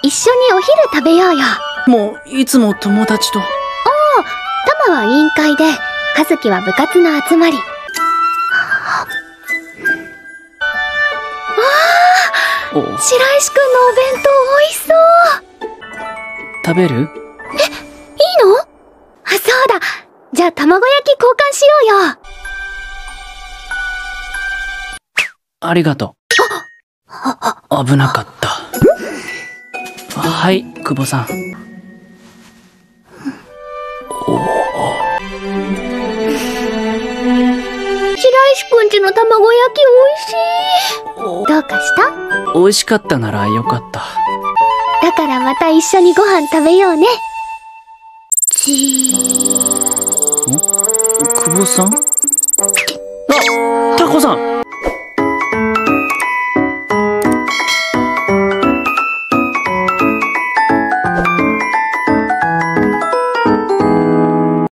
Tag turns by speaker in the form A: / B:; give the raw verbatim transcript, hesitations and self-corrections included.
A: 一緒にお昼食べようよ。
B: もう、いつも友達と。
A: おお、タマは委員会で、カズキは部活の集まり。ああ、白石くんのお弁当美味しそう。
B: 食べる？
A: え、いいの？あ、そうだ。じゃあ卵焼き交換しようよ。
B: ありがとう。危なかった。はい、久保さん。おお。
A: 白石くんちの卵焼き美味しい。どうかした？
B: 美味しかったならよかった。
A: だからまた一緒にご飯食べようね。ちー。
B: ん？久保さん？あ、タコさん！